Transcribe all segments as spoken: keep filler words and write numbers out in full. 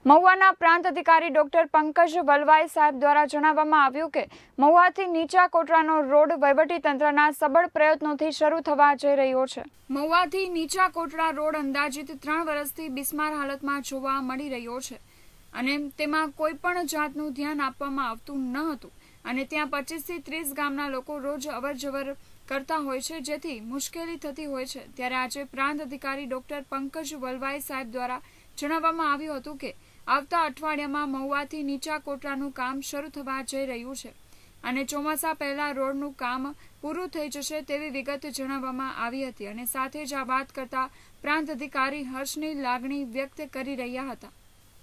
મહુવાના પ્રાંત અધિકારી ડોક્ટર પંકજ વલવાઈ સાહેબ દ્વારા જણાવવામાં આવ્યું કે મહુવાથી નીચા કોટરાનો રોડ વહીવટીતંત્રના સબળ પ્રયત્નોથી શરૂ થવા જઈ રહ્યો છે। મહુવાથી નીચા કોટરા રોડ અંદાજિત ત્રણ વર્ષથી બિસ્માર હાલતમાં જોવા મળી રહ્યો છે અને તેમાં કોઈ પણ જાતનું ધ્યાન આપવામાં આવતું ન હતું અને ત્યાં પચીસ થી ત્રીસ ગામના લોકો રોજ અવરજવર કરતા હોય છે, જેથી મુશ્કેલી થતી હોય છે। ત્યારે આજે પ્રાંત અધિકારી ડોક્ટર પંકજ વલવાઈ સાહેબ દ્વારા જણાવવામાં આવ્યું હતું કે આવતા અઠવાડિયામાં મહુવાથી નીચા કોટરાનું કામ શરૂ થવા જઈ રહ્યું છે અને ચોમાસા પહેલા રોડનું કામ પૂરું થઈ જશે તેવી વિગત જણાવવામાં આવી હતી અને સાથે જ આ વાત કરતા પ્રાંત અધિકારી હર્ષની લાગણી વ્યક્ત કરી રહ્યા હતા।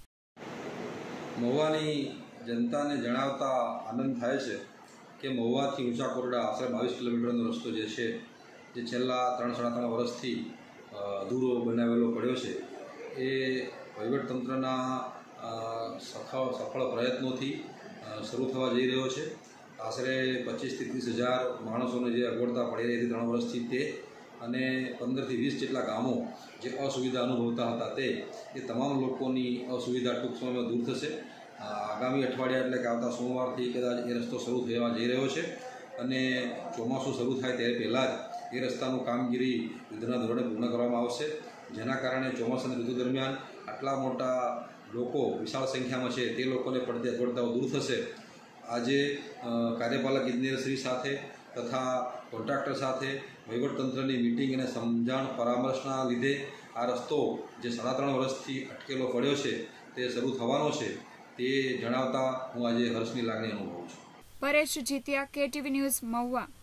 મહુવાની જનતાને જણાવતા આનંદ થાય છે કે મહુવાથી ઊંચા કોટડા આશરે બાવીસ કિલોમીટરનો રસ્તો જે છે જે છેલ્લા ત્રણ સાડા ત્રણ વર્ષથી અધૂરો બનાવેલો પડ્યો છે એ વહીવટતંત્રના સફળ સફળ પ્રયત્નોથી શરૂ થવા જઈ રહ્યો છે। આશરે પચીસથી ત્રીસ હજાર માણસોને જે અગવડતા પડી રહી હતી ત્રણ વર્ષથી તે અને પંદરથી વીસ જેટલા ગામો જે અસુવિધા અનુભવતા હતા તે એ તમામ લોકોની અસુવિધા ટૂંક સમયમાં દૂર થશે। આગામી અઠવાડિયા એટલે કે આવતા સોમવારથી કદાચ એ રસ્તો શરૂ થવા જઈ રહ્યો છે અને ચોમાસું શરૂ થાય તે પહેલાં જ એ રસ્તાનું કામગીરી યુદ્ધના ધોરણે પૂર્ણ કરવામાં આવશે, જેના કારણે ચોમાસાની ઋતુ દરમિયાન આટલા મોટા લોકો વિશાળ સંખ્યામાં છે તે લોકોને પડતી અગવડતાઓ દૂર થશે। આજે કાર્યપાલક ઇજનેરશ્રી સાથે તથા કોન્ટ્રાક્ટર સાથે વહીવટતંત્રની મિટિંગ અને સમજણ પરામર્શના લીધે આ રસ્તો જે સાડા ત્રણ વર્ષથી અટકેલો પડ્યો છે તે શરૂ થવાનો છે તે જણાવતા હું આજે હર્ષની લાગણી અનુભવું છું। પરેશ જીતિયા, કે ટીવી ન્યૂઝ, મહુવા।